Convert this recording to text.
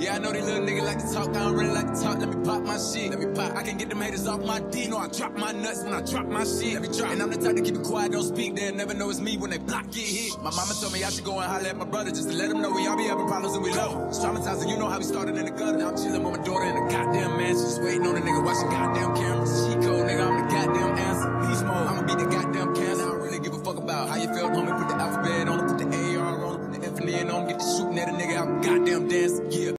Yeah, I know these little niggas like to talk, I don't really like to talk. Let me pop my shit, let me pop. I can get them haters off my D. No, I drop my nuts when I drop my shit. Let me drop. And I'm the type to keep it quiet, don't speak. They'll never know it's me when they block get hit. My mama told me I should go and holler at my brother just to let him know we all be having problems and we love him. It's traumatizing, you know how we started in the gutter. Now I'm chilling with my daughter in the goddamn mansion, just waiting on the nigga watching goddamn cameras. She cold, nigga, I'm the goddamn answer. Beast mode, I'ma be the goddamn cancer. I don't really give a fuck about how you felt, homie. Put the alphabet on it, put the AR on it, put the F and N on it, get the shooting at a nigga, I'm goddamn dancing. Yeah.